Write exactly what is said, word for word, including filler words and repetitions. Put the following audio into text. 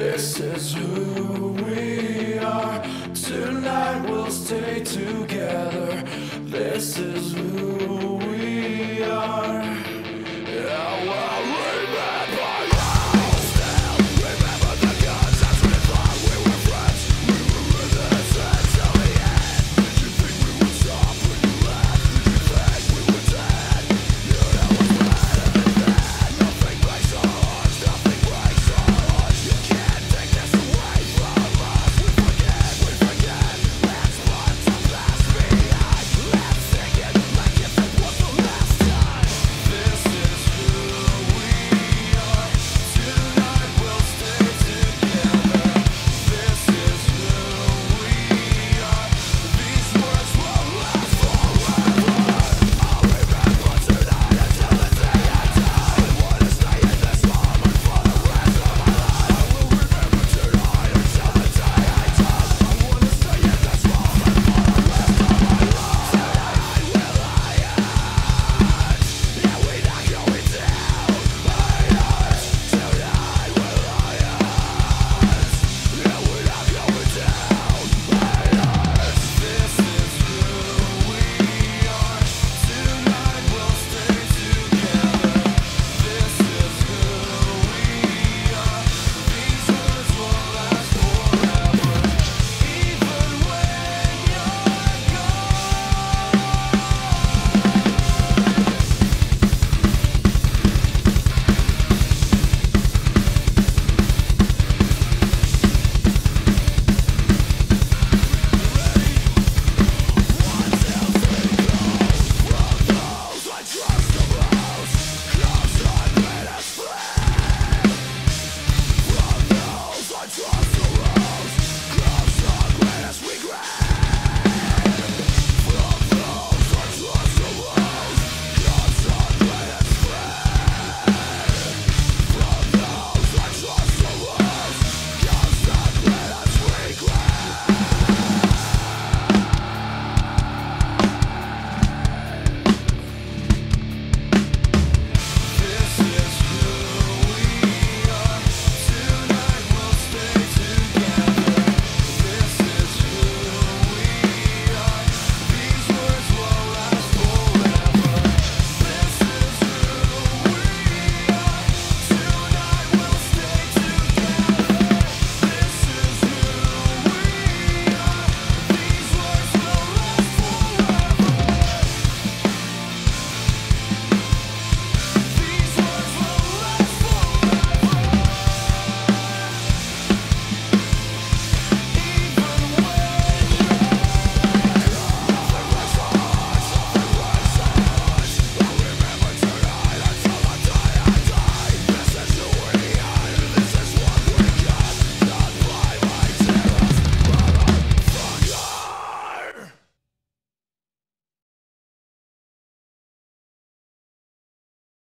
This is who we are. Tonight we'll stay together. This is who we are. I will remember you. Still remember the guns. That's when I thought we were friends. We were with this until the end. Did you think we would stop when you left? Did you think we were dead? You know what's better than that. Nothing breaks our hearts. Nothing breaks our hearts. You can't take this away from us. We forget, we forget. Let's put the past behind. Let's sing it like if it was the last time. This is who we are. Tonight we'll stay together. This is who we are. These words will last forever. I'll remember tonight until the day I die. I wanna stay in this moment for the rest of my life. I will remember tonight until the day I die. I wanna stay in this moment for the rest of my life. Tonight will I hurt. Yeah, we're not going down. I hurt. Tonight will I hurt. Yeah, we're not going down. I hurt. This is who we are. Tonight we'll stay together. This is who we are. These words will last forever. Even when you're those I trust the most, close on let us fled. From those I trust